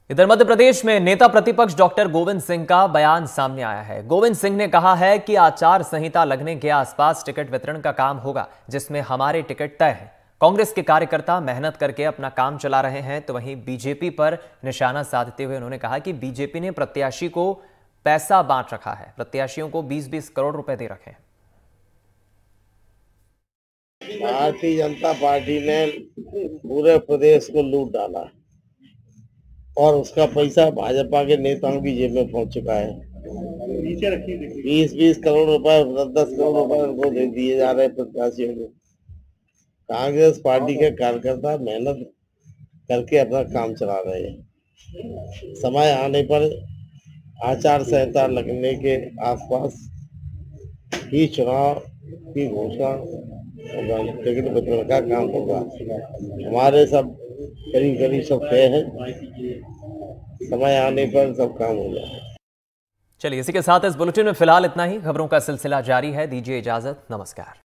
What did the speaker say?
इधर मध्य प्रदेश में नेता प्रतिपक्ष डॉक्टर गोविंद सिंह का बयान सामने आया है। गोविंद सिंह ने कहा है कि आचार संहिता लगने के आसपास टिकट वितरण का काम होगा, जिसमें हमारे टिकट तय हैं। कांग्रेस के कार्यकर्ता मेहनत करके अपना काम चला रहे हैं, तो वहीं बीजेपी पर निशाना साधते हुए उन्होंने कहा कि बीजेपी ने प्रत्याशी को पैसा बांट रखा है, प्रत्याशियों को 20-20 करोड़ रुपए दे रखे हैं। भारतीय जनता पार्टी ने पूरे प्रदेश को लूट डाला और उसका पैसा भाजपा के नेताओं की जेब में पहुंच चुका है। 20-20 करोड़ रुपए, 10-10 करोड़ रुपए उनको दे दिए जा रहे हैं प्रत्याशियों को। कांग्रेस पार्टी के कार्यकर्ता मेहनत करके अपना काम चला रहे हैं। समय आने पर आचार संहिता लगने के आसपास ही चुनाव की घोषणा, टिकट वितरण का काम होगा। हमारे सब करीब सब तय है, समय आने पर सब काम हो जाए। चलिए, इसी के साथ इस बुलेटिन में फिलहाल इतना ही। खबरों का सिलसिला जारी है, दीजिए इजाजत, नमस्कार।